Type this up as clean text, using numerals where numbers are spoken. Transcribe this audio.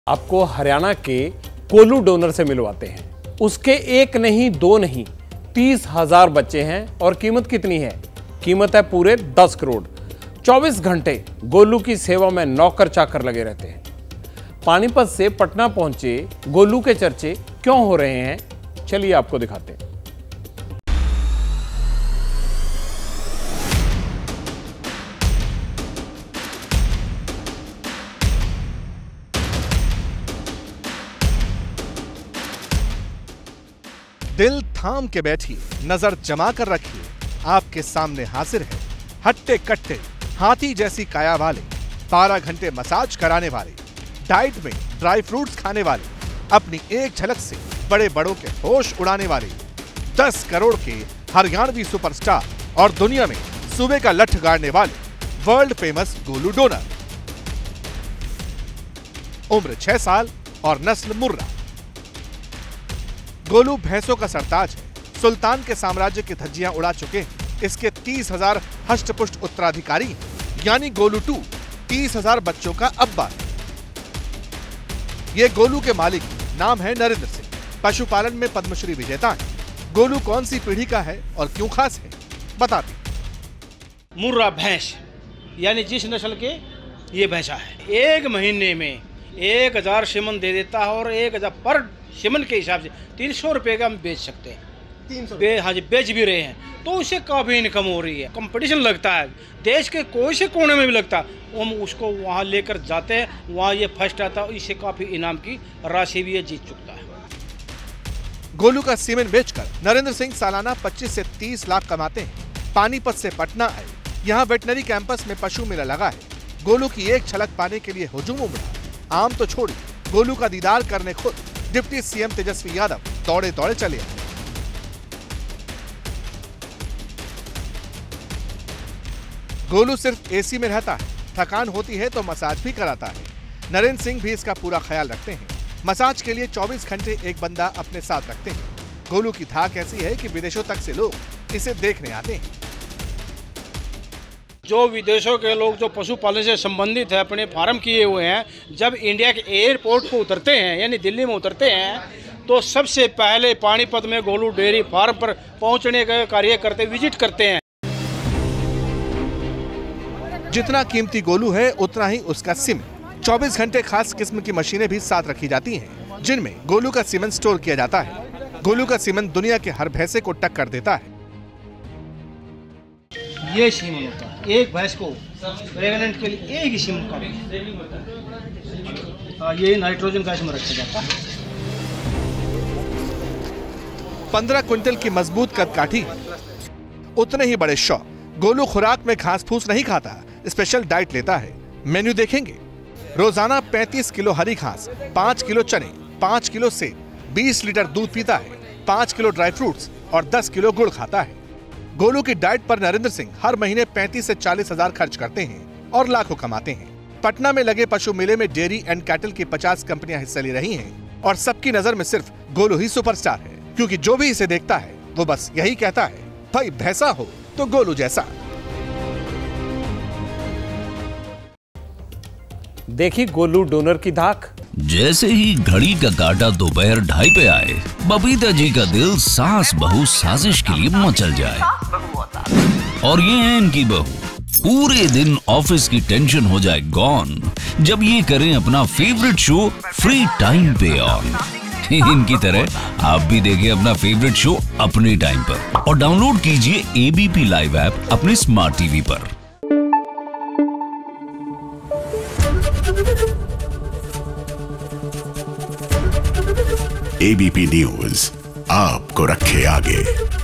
आपको हरियाणा के गोलू डोनर से मिलवाते हैं। उसके एक नहीं दो नहीं 30,000 बच्चे हैं और कीमत कितनी है? कीमत है पूरे 10 करोड़। 24 घंटे गोलू की सेवा में नौकर चाकर लगे रहते हैं। पानीपत से पटना पहुंचे गोलू के चर्चे क्यों हो रहे हैं, चलिए आपको दिखाते हैं। दिल थाम के बैठिए, नजर जमा कर रखिए, आपके सामने हाजिर है हट्टे कट्टे हाथी जैसी काया वाले, 12 घंटे मसाज कराने वाले, डाइट में ड्राई फ्रूट्स खाने वाले, अपनी एक झलक से बड़े बड़ों के होश उड़ाने वाले 10 करोड़ के हरियाणवी सुपरस्टार और दुनिया में सूबे का लठ गाड़ने वाले वर्ल्ड फेमस गोलू डोनर। उम्र 6 साल और नस्ल मुर्रा। गोलू भैंसों का सरताज है। सुल्तान के साम्राज्य की धज्जियां उड़ा चुके हैं। इसके 30,000 हष्टपुष्ट उत्तराधिकारी हैं, यानी गोलू 2 30,000 बच्चों का अब्बा है। ये गोलू के मालिक नाम है नरेंद्र सिंह, पशुपालन में पद्मश्री विजेता है। गोलू कौन सी पीढ़ी का है और क्यों खास है, बताते। मुर्रा भैंस यानी जिस नस्ल के ये भैंसा है, एक महीने में 1000 सीमन दे देता है और 1000 पर सीमन के हिसाब से 300 रुपए का हम बेच सकते हैं। 300 हाँ जी, बेच भी रहे हैं, तो उससे काफ़ी इनकम हो रही है। कंपटीशन लगता है देश के कोई से कोने में भी लगता है, हम उसको वहाँ लेकर जाते हैं, वहाँ ये फर्स्ट आता है, इससे काफ़ी इनाम की राशि भी ये जीत चुकता है। गोलू का सीमेंट बेचकर नरेंद्र सिंह सालाना 25 से 30 लाख कमाते हैं। पानीपत से पटना आए, यहाँ वेटनरी कैंपस में पशु मेला लगा है। गोलू की एक झलक पाने के लिए हुजूम उमड़ा। आम तो छोड़ी, गोलू का दीदार करने खुद डिप्टी सीएम तेजस्वी यादव दौड़े दौड़े चले आए। गोलू सिर्फ एसी में रहता है, थकान होती है तो मसाज भी कराता है। नरेंद्र सिंह भी इसका पूरा ख्याल रखते हैं। मसाज के लिए 24 घंटे एक बंदा अपने साथ रखते हैं। गोलू की धाक ऐसी है कि विदेशों तक से लोग इसे देखने आते हैं। जो विदेशों के लोग जो पशुपालन से संबंधित है, अपने फार्म किए हुए हैं, जब इंडिया के एयरपोर्ट को उतरते हैं यानी दिल्ली में उतरते हैं, तो सबसे पहले पानीपत में गोलू डेयरी फार्म पर पहुंचने का कार्य करते, विजिट करते हैं। जितना कीमती गोलू है उतना ही उसका सीमेंट। 24 घंटे खास किस्म की मशीनें भी साथ रखी जाती हैं, जिनमें गोलू का सीमेंट स्टोर किया जाता है। गोलू का सीमेंट दुनिया के हर भैंसे को टक्कर देता है। ये सीमन होता है, एक भैंस को प्रेग्नेंट के लिए एक ही सीमन का ये नाइट्रोजन गैस में रखा जाता है। 15 क्विंटल की मजबूत कदकाठी, उतने ही बड़े शौक। गोलू खुराक में घास फूस नहीं खाता, स्पेशल डाइट लेता है। मेन्यू देखेंगे, रोजाना 35 किलो हरी घास, 5 किलो चने, 5 किलो सेब, 20 लीटर दूध पीता है, 5 किलो ड्राई फ्रूट्स और 10 किलो गुड़ खाता है। गोलू की डाइट पर नरेंद्र सिंह हर महीने 35 से 40 हजार खर्च करते हैं और लाखों कमाते हैं। पटना में लगे पशु मेले में डेयरी एंड कैटल की 50 कंपनियां हिस्सा ले रही हैं और सबकी नजर में सिर्फ गोलू ही सुपरस्टार है, क्योंकि जो भी इसे देखता है वो बस यही कहता है, भाई भैंसा हो तो गोलू जैसा। देखी गोलू डोनर की धाक। जैसे ही घड़ी का काटा दोपहर 2:30 पे आए, बबीता जी का दिल सास बहू साजिश के लिए मचल जाए। और ये है इनकी बहू, पूरे दिन ऑफिस की टेंशन हो जाए गॉन जब ये करें अपना फेवरेट शो फ्री टाइम पे ऑन। इनकी तरह आप भी देखिए अपना फेवरेट शो अपने टाइम पर और डाउनलोड कीजिए एबीपी लाइव ऐप अपने स्मार्ट टीवी पर। एबीपी न्यूज आपको रखे आगे।